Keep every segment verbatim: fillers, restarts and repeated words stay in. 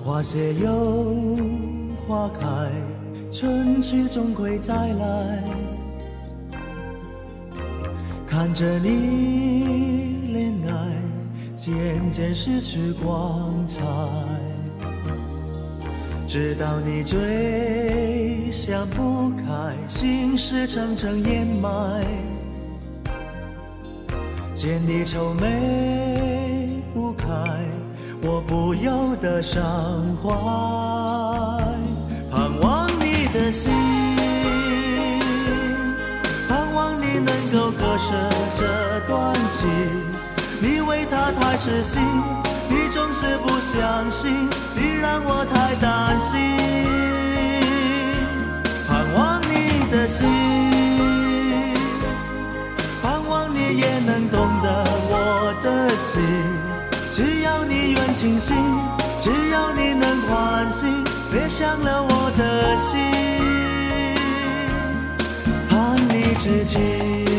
花谢又花开，春去终会再来。看着你恋爱，渐渐失去光彩，直到你追想不开，心事层层掩埋。见你愁眉不开，我不由得伤怀，盼望你的心，盼望你能够割舍这段情。你为他太痴心，你总是不相信，你让我太担心。盼望你的心，盼望你也能懂得我的心。只要你愿倾心，只要你能欢喜，别伤了我的心，盼你知情。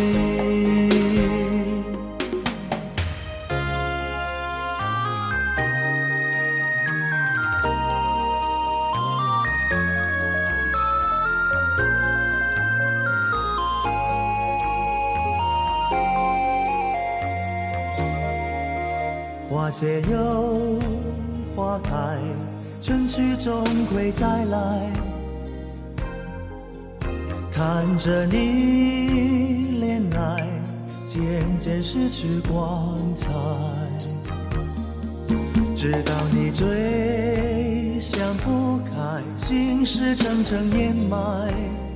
花谢又花开，春去终会再来。看着你恋爱，渐渐失去光彩，直到你追想不开，心事层层掩埋。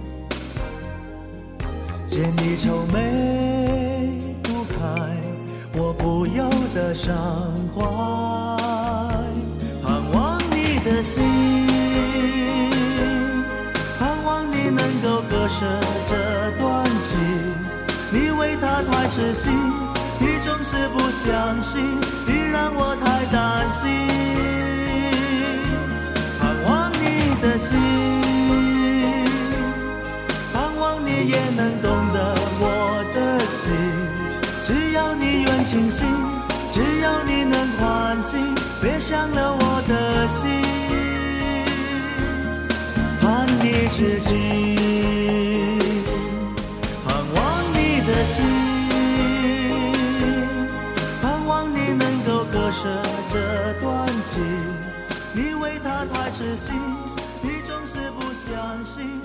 见你愁眉不开，我不由得伤怀，盼望你的心，盼望你能够割舍这段情。你为他太痴心，你总是不相信，你让我太担心。盼望你的心，盼望你也能懂得我的心。只要你愿倾心，只要你能欢喜，别伤了我的心，盼你知情。盼望你的心，盼望你能够割舍这段情。你为他太痴心，你总是不相信，